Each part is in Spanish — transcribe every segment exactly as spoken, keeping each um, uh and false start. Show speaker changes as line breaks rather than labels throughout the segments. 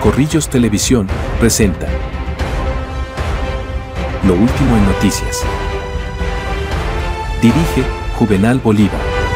Corrillos Televisión presenta Lo último en noticias. Dirige Juvenal Bolívar.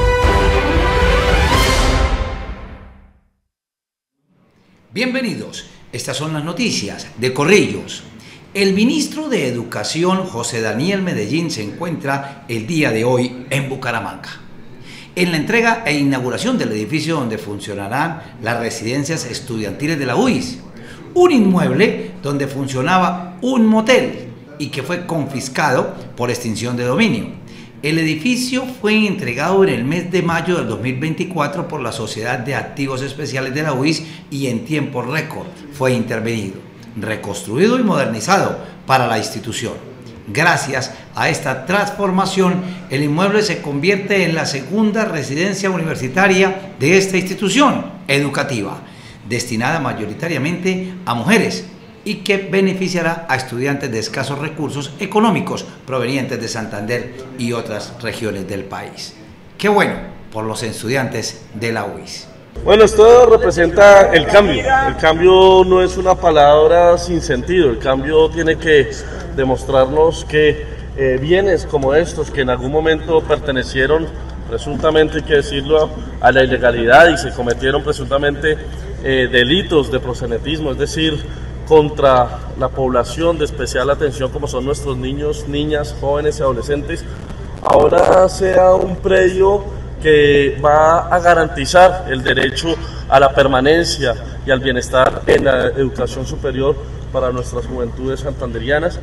Bienvenidos, estas son las noticias de Corrillos. El ministro de Educación, José Daniel Medellín, se encuentra el día de hoy en Bucaramanga, en la entrega e inauguración del edificio donde funcionarán las residencias estudiantiles de la U I S, un inmueble donde funcionaba un motel y que fue confiscado por extinción de dominio. El edificio fue entregado en el mes de mayo del dos mil veinticuatro por la Sociedad de Activos Especiales de la U I S y en tiempo récord fue intervenido, reconstruido y modernizado para la institución. Gracias a esta transformación, el inmueble se convierte en la segunda residencia universitaria de esta institución educativa, destinada mayoritariamente a mujeres y que beneficiará a estudiantes de escasos recursos económicos provenientes de Santander y otras regiones del país. ¡Qué bueno por los estudiantes de la U I S!
Bueno, esto representa el cambio. El cambio no es una palabra sin sentido. El cambio tiene que demostrarnos que eh, bienes como estos, que en algún momento pertenecieron presuntamente, hay que decirlo, a la ilegalidad y se cometieron presuntamente eh, delitos de proxenetismo, es decir, contra la población de especial atención como son nuestros niños, niñas, jóvenes y adolescentes, ahora sea un predio que va a garantizar el derecho a la permanencia y al bienestar en la educación superior para nuestras juventudes santanderianas.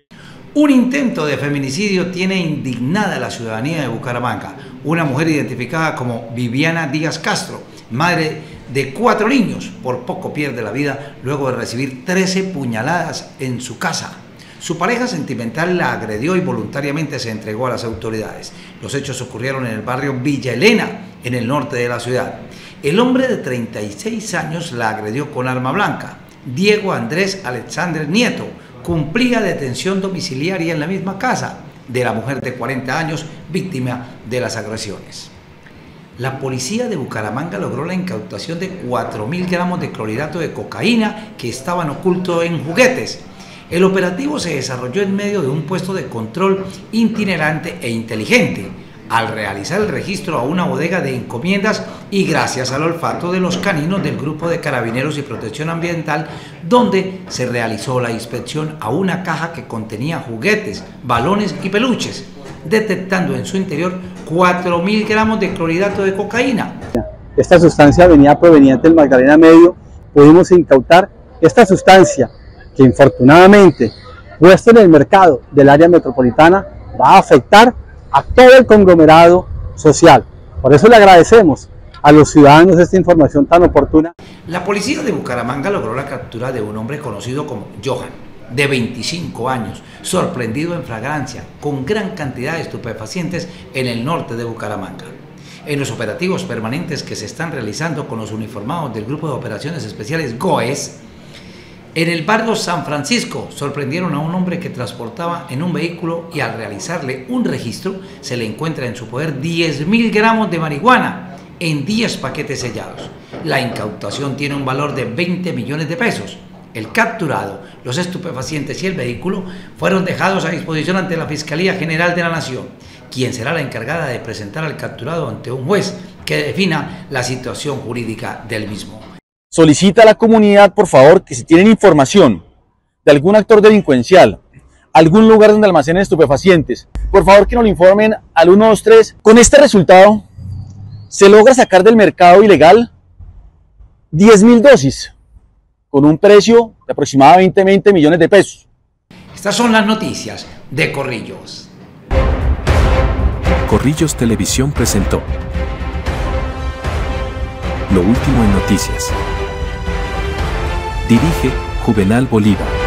Un intento de feminicidio tiene indignada a la ciudadanía de Bucaramanga. Una mujer identificada como Viviana Díaz Castro, madre de cuatro niños, por poco pierde la vida luego de recibir trece puñaladas en su casa. Su pareja sentimental la agredió y voluntariamente se entregó a las autoridades. Los hechos ocurrieron en el barrio Villa Elena, en el norte de la ciudad. El hombre de treinta y seis años la agredió con arma blanca. Diego Andrés Alexander Nieto cumplía detención domiciliaria en la misma casa de la mujer de cuarenta años, víctima de las agresiones. La policía de Bucaramanga logró la incautación de cuatro mil gramos de clorhidrato de cocaína que estaban ocultos en juguetes. El operativo se desarrolló en medio de un puesto de control itinerante e inteligente, al realizar el registro a una bodega de encomiendas y gracias al olfato de los caninos del Grupo de Carabineros y Protección Ambiental, donde se realizó la inspección a una caja que contenía juguetes, balones y peluches, detectando en su interior cuatro mil gramos de clorhidrato de cocaína.
Esta sustancia venía proveniente del Magdalena Medio. Pudimos incautar esta sustancia que infortunadamente, puesto en el mercado del área metropolitana, va a afectar a todo el conglomerado social. Por eso le agradecemos a los ciudadanos esta información tan oportuna.
La policía de Bucaramanga logró la captura de un hombre conocido como Johan, de veinticinco años, sorprendido en flagrancia con gran cantidad de estupefacientes en el norte de Bucaramanga. En los operativos permanentes que se están realizando con los uniformados del Grupo de Operaciones Especiales GOES, en el barrio San Francisco sorprendieron a un hombre que transportaba en un vehículo y al realizarle un registro se le encuentra en su poder diez mil gramos de marihuana en diez paquetes sellados. La incautación tiene un valor de veinte millones de pesos. El capturado, los estupefacientes y el vehículo fueron dejados a disposición ante la Fiscalía General de la Nación, quien será la encargada de presentar al capturado ante un juez que defina la situación jurídica del mismo.
Solicita a la comunidad, por favor, que si tienen información de algún actor delincuencial, algún lugar donde almacenen estupefacientes, por favor que nos lo informen al uno dos tres. Con este resultado, se logra sacar del mercado ilegal diez mil dosis, con un precio de aproximadamente veinte millones de pesos.
Estas son las noticias de Corrillos.
Corrillos Televisión presentó Lo último en noticias. Dirige Juvenal Bolívar.